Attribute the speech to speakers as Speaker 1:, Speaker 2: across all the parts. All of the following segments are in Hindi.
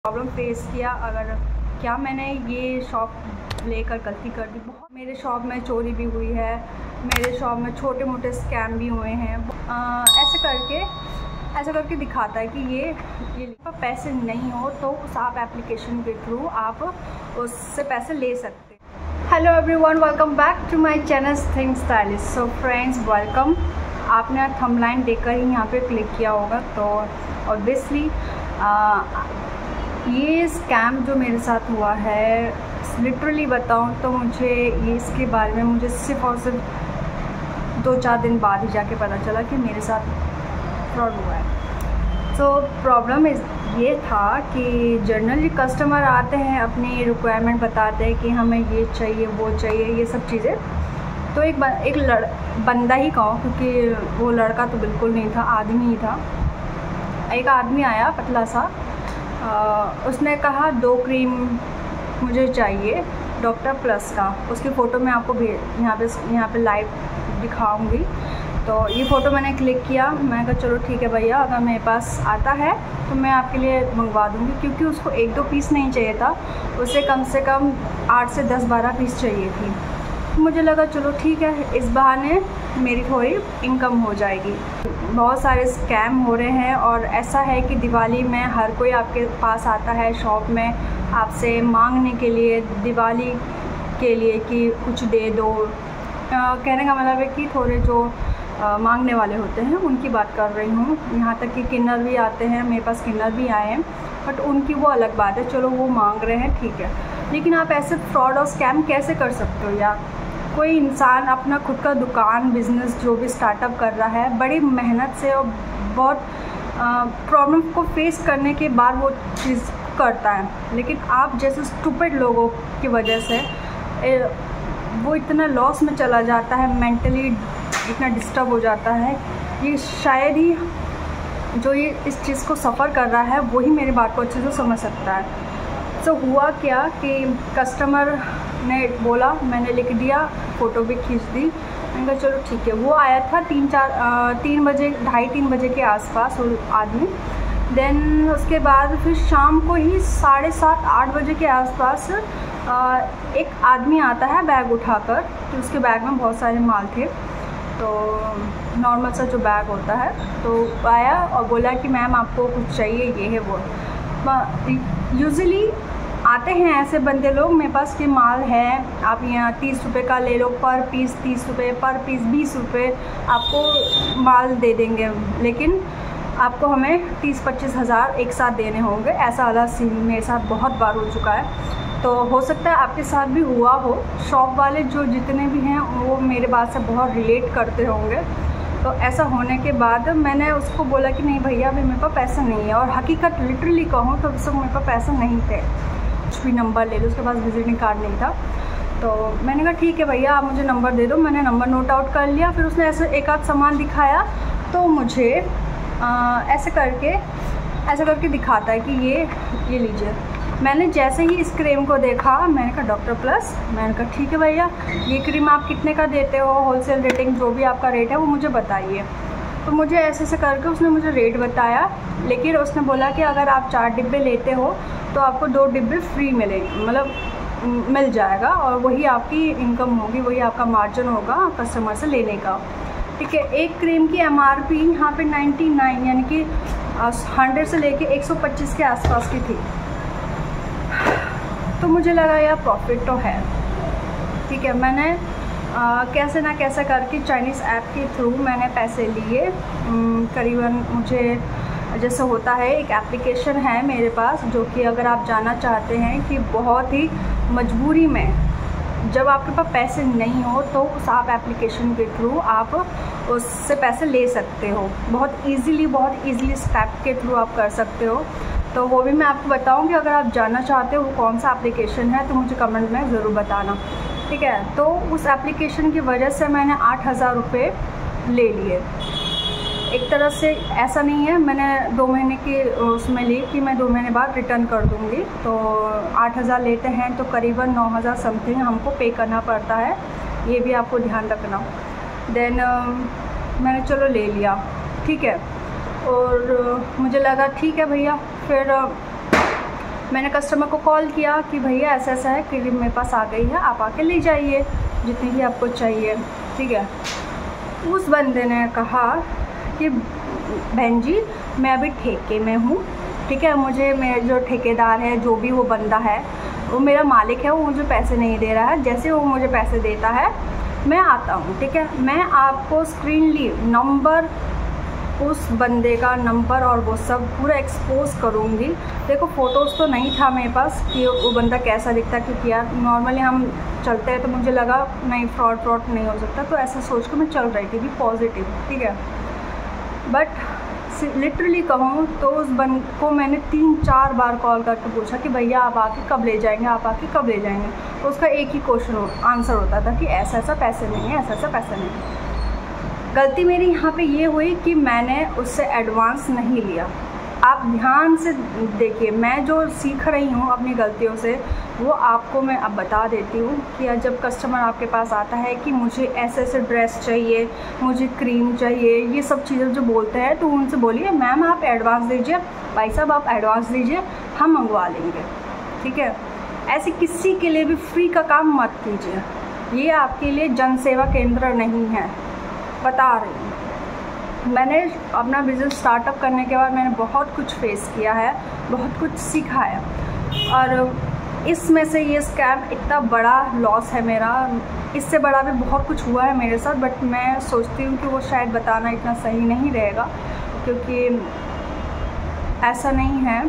Speaker 1: प्रॉब्लम फेस किया। अगर क्या मैंने ये शॉप लेकर गलती कर दी? बहुत मेरे शॉप में चोरी भी हुई है, मेरे शॉप में छोटे मोटे स्कैम भी हुए हैं। ऐसे करके दिखाता है कि ये पैसे नहीं हो तो उस आप एप्लीकेशन के थ्रू आप उससे पैसे ले सकते। Hello everyone, welcome back to my channel think stylish. So friends, welcome. आपने थंबनेल देखकर ही यहाँ पे क्लिक किया होगा, तो ऑब्वियसली ये स्कैम जो मेरे साथ हुआ है, लिटरली बताऊँ तो मुझे ये इसके बारे में मुझे सिर्फ़ और सिर्फ 2-4 दिन बाद ही जाके पता चला कि मेरे साथ फ्रॉड हुआ है। तो प्रॉब्लम ये था कि जनरली कस्टमर आते हैं, अपनी रिक्वायरमेंट बताते हैं कि हमें ये चाहिए वो चाहिए, ये सब चीज़ें। तो एक बंदा ही कहूँ, क्योंकि वो लड़का तो बिल्कुल नहीं था, आदमी ही था। एक आदमी आया पतला सा, उसने कहा 2 क्रीम मुझे चाहिए डॉक्टर प्लस का। उसकी फ़ोटो मैं आपको यहाँ पे लाइव दिखाऊंगी। तो ये फ़ोटो मैंने क्लिक किया। मैं कहा चलो ठीक है भैया, अगर मेरे पास आता है तो मैं आपके लिए मंगवा दूँगी, क्योंकि उसको 1-2 पीस नहीं चाहिए था, उसे कम से कम 8 से 10-12 पीस चाहिए थी। मुझे लगा चलो ठीक है, इस बहाने मेरी थोड़ी इनकम हो जाएगी। बहुत सारे स्कैम हो रहे हैं, और ऐसा है कि दिवाली में हर कोई आपके पास आता है शॉप में आपसे मांगने के लिए, दिवाली के लिए कि कुछ दे दो। कहने का मतलब है कि थोड़े जो मांगने वाले होते हैं उनकी बात कर रही हूँ। यहाँ तक कि किन्नर भी आते हैं, मेरे पास किन्नर भी आए हैं, बट उनकी वो अलग बात है, चलो वो मांग रहे हैं ठीक है। लेकिन आप ऐसे फ्रॉड और स्कैम कैसे कर सकते हो यार? कोई इंसान अपना खुद का दुकान, बिज़नेस जो भी स्टार्टअप कर रहा है, बड़ी मेहनत से और बहुत प्रॉब्लम को फेस करने के बाद वो चीज़ करता है, लेकिन आप जैसे स्टूपिड लोगों की वजह से वो इतना लॉस में चला जाता है, मेंटली इतना डिस्टर्ब हो जाता है। ये शायद ही जो ये इस चीज़ को सफ़र कर रहा है वही मेरी बात को अच्छे से समझ सकता है। तो हुआ क्या कि कस्टमर ने बोला, मैंने लिख दिया, फ़ोटो भी खींच दी। मैंने कहा चलो ठीक है। वो आया था 3 बजे, 2:30-3 बजे के आसपास वो आदमी। देन उसके बाद फिर शाम को ही 7:30-8 बजे के आसपास एक आदमी आता है बैग उठाकर। तो उसके बैग में बहुत सारे माल थे, तो नॉर्मल सा जो बैग होता है, तो आया और बोला कि मैम आपको कुछ चाहिए, ये है वो। यूजुअली आते हैं ऐसे बंदे लोग, मेरे पास ये माल है, आप यहाँ 30 रुपये का ले लो, पर पीस 30 रुपये, पर पीस 20 रुपये आपको माल दे देंगे, लेकिन आपको हमें 30-25 हज़ार एक साथ देने होंगे। ऐसा वाला सीन मेरे साथ बहुत बार हो चुका है। तो हो सकता है आपके साथ भी हुआ हो। शॉप वाले जो जितने भी हैं वो मेरे बात से बहुत रिलेट करते होंगे। तो ऐसा होने के बाद मैंने उसको बोला कि नहीं भैया, अभी मेरे पास पैसा नहीं है। और हकीकत लिटरली कहूँ तो उस समय मेरे पास पैसा नहीं थे, कुछ भी नंबर ले लो, उसके पास विजिटिंग कार्ड नहीं था। तो मैंने कहा ठीक है भैया, आप मुझे नंबर दे दो। मैंने नंबर नोट आउट कर लिया। फिर उसने ऐसे एक आध सामान दिखाया, तो मुझे ऐसे करके दिखाता है कि ये लीजिए। मैंने जैसे ही इस क्रीम को देखा, मैंने कहा डॉक्टर प्लस। मैंने कहा ठीक है भैया, ये क्रीम आप कितने का देते हो, होलसेल रेटिंग जो भी आपका रेट है वो मुझे बताइए। तो मुझे ऐसे करके उसने मुझे रेट बताया, लेकिन उसने बोला कि अगर आप 4 डिब्बे लेते हो तो आपको 2 डिब्बे फ्री मिलेंगे, मतलब मिल जाएगा, और वही आपकी इनकम होगी, वही आपका मार्जिन होगा कस्टमर से लेने का। ठीक है। एक क्रीम की MRP यहाँ पे 99 यानी कि 100 से लेके 125 के आसपास की थी। तो मुझे लगा यार प्रॉफिट तो है। ठीक है। मैंने कैसे ना कैसे करके चाइनीज़ ऐप के थ्रू मैंने पैसे लिए। करीबन मुझे जैसे होता है, एक एप्लीकेशन है मेरे पास, जो कि अगर आप जानना चाहते हैं कि बहुत ही मजबूरी में जब आपके पास पैसे नहीं हो तो उस आप एप्लीकेशन के थ्रू आप उससे पैसे ले सकते हो। बहुत इजीली स्टेप के थ्रू आप कर सकते हो। तो वो भी मैं आपको बताऊंगी। अगर आप जानना चाहते हो वो कौन सा एप्लीकेशन है तो मुझे कमेंट में ज़रूर बताना। ठीक है। तो उस एप्लीकेशन की वजह से मैंने 8,000 रुपये ले लिए। एक तरह से ऐसा नहीं है, मैंने 2 महीने की उसमें ली कि मैं 2 महीने बाद रिटर्न कर दूंगी। तो 8,000 लेते हैं तो करीबन 9,000 समथिंग हमको पे करना पड़ता है, ये भी आपको ध्यान रखना। देन मैंने चलो ले लिया। ठीक है। और मुझे लगा ठीक है भैया। फिर मैंने कस्टमर को कॉल किया कि भैया ऐसा ऐसा है, क्रीम मेरे पास आ गई है, आप आके ले जाइए जितनी भी आपको चाहिए, ठीक है। उस बंदे ने कहा कि बहन जी मैं अभी ठेके में हूँ, ठीक है, मुझे मेरे जो ठेकेदार है, जो भी वो बंदा है, वो मेरा मालिक है, वो मुझे पैसे नहीं दे रहा है, जैसे वो मुझे पैसे देता है मैं आता हूँ, ठीक है। मैं आपको स्क्रीनली नंबर, उस बंदे का नंबर और वो सब पूरा एक्सपोज करूँगी। देखो फ़ोटोज़ तो नहीं था मेरे पास कि वो बंदा कैसा दिखता, क्योंकि यार नॉर्मली हम चलते हैं तो मुझे लगा नहीं फ्रॉड नहीं हो सकता, तो ऐसा सोच कर मैं चल रही थी पॉजिटिव, ठीक है। बट लिटरली कहूँ तो उस बंद को मैंने 3-4 बार कॉल करके पूछा कि भैया आप आके कब ले जाएंगे, आप आके कब ले जाएंगे। तो उसका एक ही क्वेश्चन आंसर होता था कि ऐसा ऐसा पैसे नहीं है, ऐसा ऐसा पैसे नहीं है। गलती मेरी यहाँ पे ये हुई कि मैंने उससे एडवांस नहीं लिया। आप ध्यान से देखिए, मैं जो सीख रही हूँ अपनी गलतियों से वो आपको मैं अब बता देती हूँ कि जब कस्टमर आपके पास आता है कि मुझे ऐसे ऐसे ड्रेस चाहिए, मुझे क्रीम चाहिए, ये सब चीज़ें जो बोलते हैं, तो उनसे बोलिए मैम आप एडवांस दीजिए, भाई साहब आप एडवांस दीजिए, हम मंगवा लेंगे, ठीक है। ऐसे किसी के लिए भी फ्री का काम मत कीजिए, ये आपके लिए जन सेवा केंद्र नहीं है, बता रही हूँ। मैंने अपना बिज़नेस स्टार्टअप करने के बाद मैंने बहुत कुछ फेस किया है, बहुत कुछ सीखा है, और इसमें से ये स्कैम इतना बड़ा लॉस है मेरा। इससे बड़ा भी बहुत कुछ हुआ है मेरे साथ, बट मैं सोचती हूँ कि वो शायद बताना इतना सही नहीं रहेगा, क्योंकि ऐसा नहीं है।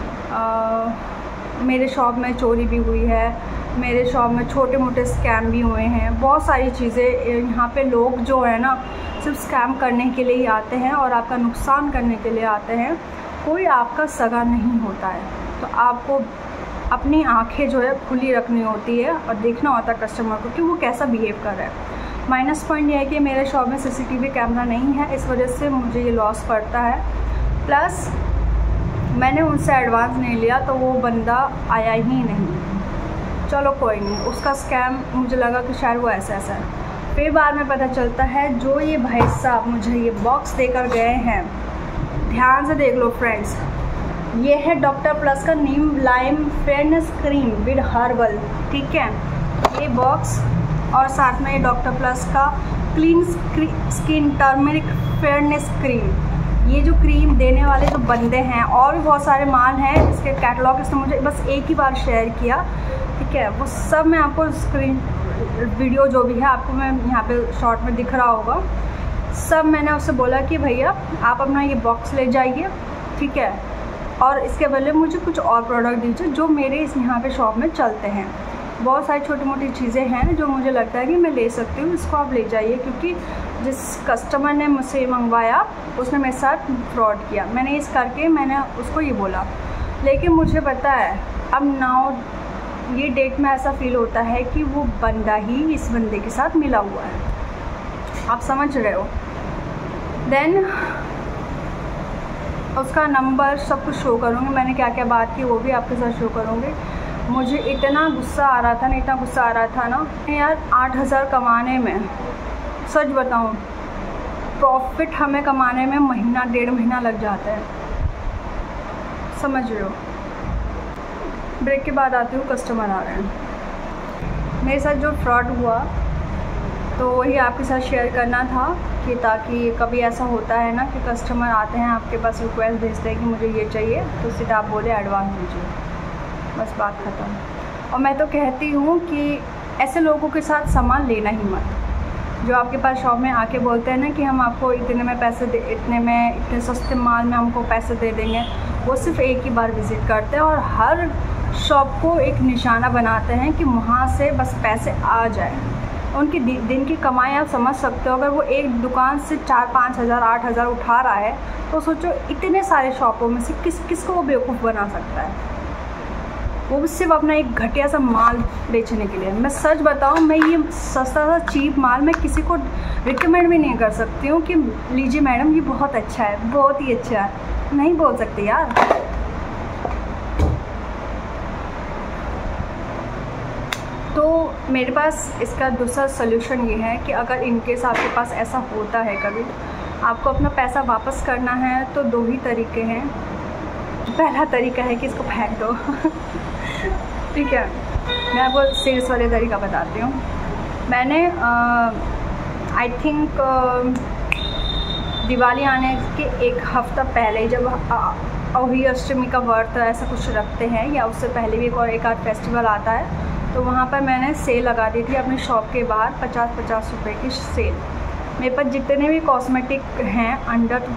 Speaker 1: मेरे शॉप में चोरी भी हुई है, मेरे शॉप में छोटे मोटे स्कैम भी हुए हैं, बहुत सारी चीज़ें। यहाँ पे लोग जो है ना सिर्फ स्कैम करने के लिए ही आते हैं और आपका नुकसान करने के लिए आते हैं, कोई आपका सगा नहीं होता है। तो आपको अपनी आंखें जो है खुली रखनी होती है और देखना होता है कस्टमर को कि वो कैसा बिहेव कर रहा है। माइनस पॉइंट ये है कि मेरे शॉप में CCTV कैमरा नहीं है, इस वजह से मुझे ये लॉस पड़ता है। प्लस मैंने उनसे एडवांस नहीं लिया तो वो बंदा आया ही नहीं। चलो कोई नहीं, उसका स्कैम मुझे लगा कि शायद वो ऐसा ऐसा है। फिर बाद में पता चलता है जो ये भाई साहब मुझे ये बॉक्स देकर गए हैं, ध्यान से देख लो फ्रेंड्स, ये है डॉक्टर प्लस का neem lime fairness cream with herbal, ठीक है, ये बॉक्स, और साथ में ये डॉक्टर प्लस का clean skin turmeric fairness cream. ये जो क्रीम देने वाले जो बंदे हैं, और भी बहुत सारे माल हैं, इसके कैटलॉग इसने मुझे बस एक ही बार शेयर किया, ठीक है। वो सब मैं आपको स्क्रीन वीडियो जो भी है आपको मैं यहाँ पे शॉर्ट में दिख रहा होगा, सब मैंने उससे बोला कि भैया आप अपना ये बॉक्स ले जाइए, ठीक है, और इसके बदले मुझे कुछ और प्रोडक्ट दीजिए जो मेरे इस यहाँ पे शॉप में चलते हैं। बहुत सारी छोटी मोटी चीज़ें हैं जो मुझे लगता है कि मैं ले सकती हूँ, इसको आप ले जाइए, क्योंकि जिस कस्टमर ने मुझसे मंगवाया उसने मेरे साथ फ्रॉड किया। मैंने इस करके मैंने उसको ये बोला, लेकिन मुझे पता है अब नाउ ये डेट में ऐसा फ़ील होता है कि वो बंदा ही इस बंदे के साथ मिला हुआ है, आप समझ रहे हो। देन उसका नंबर सब कुछ शो करूँगी, मैंने क्या क्या बात की वो भी आपके साथ शो करूँगी। मुझे इतना गुस्सा आ रहा था ना, इतना गुस्सा आ रहा था ना यार, 8,000 कमाने में, सच बताऊँ प्रॉफिट हमें कमाने में महीना 1.5 महीना लग जाता है, समझ रहे हो। ब्रेक के बाद आती हूँ, कस्टमर आ रहे हैं। मेरे साथ जो फ्रॉड हुआ तो वही आपके साथ शेयर करना था, कि ताकि कभी ऐसा होता है ना कि कस्टमर आते हैं आपके पास, रिक्वेस्ट भेजते हैं कि मुझे ये चाहिए, तो सीधा आप बोले एडवांस दीजिए, बस बात ख़त्म। और मैं तो कहती हूँ कि ऐसे लोगों के साथ सामान लेना ही मत, जो आपके पास शॉप में आके बोलते हैं ना कि हम आपको इतने में पैसे दे, इतने सस्ते माल में हमको पैसे दे देंगे। वो सिर्फ एक ही बार विज़िट करते हैं और हर शॉप को एक निशाना बनाते हैं कि वहाँ से बस पैसे आ जाए। उनकी दिन की कमाई आप समझ सकते हो, अगर वो एक दुकान से 4-5 हज़ार 8 हज़ार उठा रहा है, तो सोचो इतने सारे शॉपों में से किसको वो बेवकूफ़ बना सकता है, वो भी सिर्फ अपना एक घटिया सा माल बेचने के लिए। मैं सच बताऊं, मैं ये सस्ता सा चीप माल मैं किसी को रिकमेंड भी नहीं कर सकती हूँ कि लीजिए मैडम ये बहुत अच्छा है, बहुत ही अच्छा है, नहीं बोल सकती यार। तो मेरे पास इसका दूसरा सलूशन ये है कि अगर इनकेस आपके पास ऐसा होता है कभी, आपको अपना पैसा वापस करना है तो 2 ही तरीके हैं। पहला तरीका है कि इसको फेंक दो। ठीक है, मैं आपको सीरियस वाले तरीका बताती हूँ। मैंने आई थिंक दिवाली आने के एक हफ़्ता पहले, जब अहोई अष्टमी का व्रत ऐसा कुछ रखते हैं या उससे पहले भी एक आध फेस्टिवल आता है, तो वहाँ पर मैंने सेल लगा दी थी अपनी शॉप के बाहर 50-50 रुपये की सेल। मेरे पास जितने भी कॉस्मेटिक हैं अंडर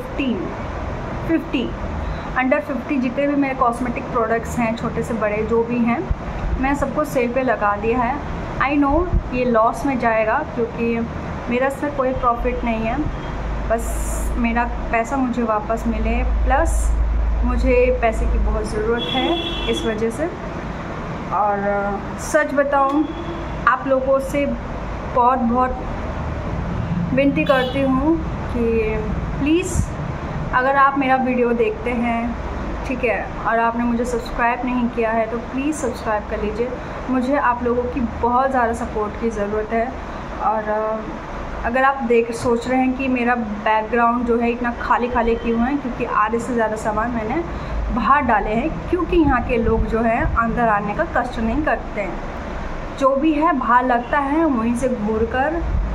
Speaker 1: 50 जितने भी मेरे कॉस्मेटिक प्रोडक्ट्स हैं, छोटे से बड़े जो भी हैं, मैं सबको सेल पे लगा दिया है। आई नो ये लॉस में जाएगा क्योंकि मेरा इसमें कोई प्रॉफिट नहीं है, बस मेरा पैसा मुझे वापस मिले, प्लस मुझे पैसे की बहुत ज़रूरत है इस वजह से। और सच बताऊं, आप लोगों से बहुत विनती करती हूँ कि प्लीज़ अगर आप मेरा वीडियो देखते हैं, ठीक है, और आपने मुझे सब्सक्राइब नहीं किया है तो प्लीज़ सब्सक्राइब कर लीजिए। मुझे आप लोगों की बहुत ज़्यादा सपोर्ट की ज़रूरत है। और अगर आप सोच रहे हैं कि मेरा बैकग्राउंड जो है इतना खाली क्यों है, क्योंकि आधे से ज़्यादा सामान मैंने बाहर डाले हैं, क्योंकि यहाँ के लोग जो हैं अंदर आने का कष्ट नहीं करते हैं। जो भी है बाहर लगता है, वहीं से घूर कर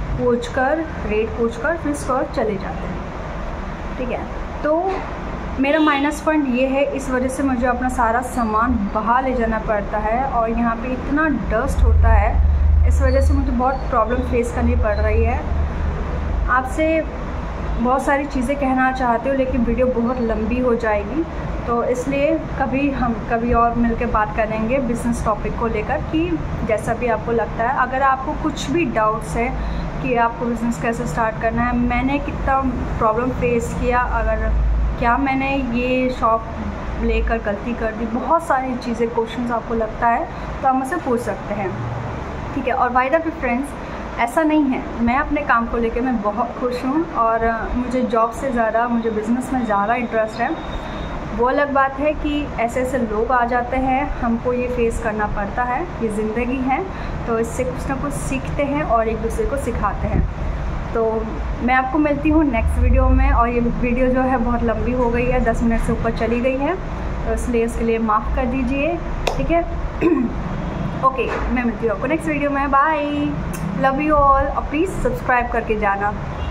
Speaker 1: रेट पूछ कर फिर स्टोर चले जाते हैं। ठीक है, तो मेरा माइनस पॉइंट ये है, इस वजह से मुझे अपना सारा सामान बाहर ले जाना पड़ता है और यहाँ पे इतना डस्ट होता है, इस वजह से मुझे बहुत प्रॉब्लम फेस करनी पड़ रही है। आपसे बहुत सारी चीज़ें कहना चाहती हूँ लेकिन वीडियो बहुत लंबी हो जाएगी, तो इसलिए कभी और मिलकर बात करेंगे बिज़नेस टॉपिक को लेकर, कि जैसा भी आपको लगता है। अगर आपको कुछ भी डाउट्स है कि आपको बिज़नेस कैसे स्टार्ट करना है, मैंने कितना प्रॉब्लम फेस किया, क्या मैंने ये शॉप लेकर गलती कर दी, बहुत सारी चीज़ें क्वेश्चंस आपको लगता है तो आप मुझसे पूछ सकते हैं। ठीक है, और बाय द वे फ्रेंड्स, ऐसा नहीं है, मैं अपने काम को लेकर मैं बहुत खुश हूँ और मुझे जॉब से ज़्यादा मुझे बिज़नेस में ज़्यादा इंटरेस्ट है। वो अलग बात है कि ऐसे लोग आ जाते हैं, हमको ये फेस करना पड़ता है, ये ज़िंदगी है, तो इससे कुछ ना कुछ सीखते हैं और एक दूसरे को सिखाते हैं। तो मैं आपको मिलती हूँ नेक्स्ट वीडियो में, और ये वीडियो जो है बहुत लंबी हो गई है, 10 मिनट से ऊपर चली गई है, तो इसलिए इसके लिए माफ़ कर दीजिए। ठीक है, ओके, मैं मिलती हूँ आपको नेक्स्ट वीडियो में। बाय, लव यू ऑल, और प्लीज़ सब्सक्राइब करके जाना।